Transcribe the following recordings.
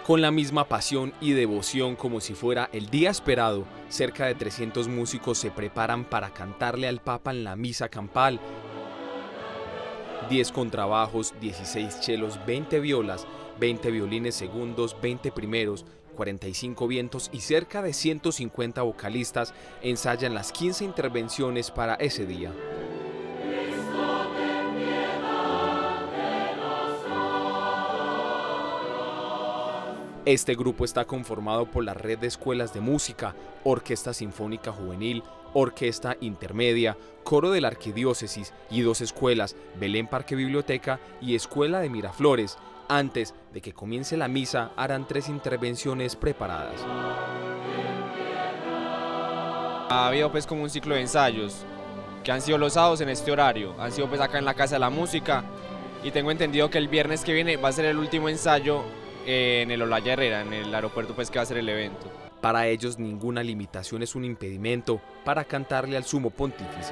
Con la misma pasión y devoción como si fuera el día esperado, cerca de 300 músicos se preparan para cantarle al Papa en la misa campal. 10 contrabajos, 16 chelos, 20 violas, 20 violines segundos, 20 primeros, 45 vientos y cerca de 150 vocalistas ensayan las 15 intervenciones para ese día. Este grupo está conformado por la red de escuelas de música, Orquesta Sinfónica Juvenil, Orquesta Intermedia, Coro de la Arquidiócesis y 2 escuelas, Belén Parque Biblioteca y Escuela de Miraflores. Antes de que comience la misa harán 3 intervenciones preparadas. Ha habido pues como un ciclo de ensayos que han sido los sábados en este horario, han sido pues acá en la Casa de la Música, y tengo entendido que el viernes que viene va a ser el último ensayo en el Olaya Herrera, en el aeropuerto pues que va a ser el evento. Para ellos ninguna limitación es un impedimento para cantarle al Sumo Pontífice.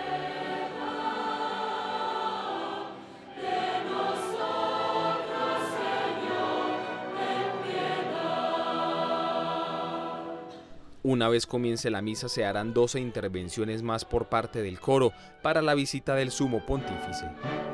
Una vez comience la misa se harán 12 intervenciones más por parte del coro para la visita del Sumo Pontífice.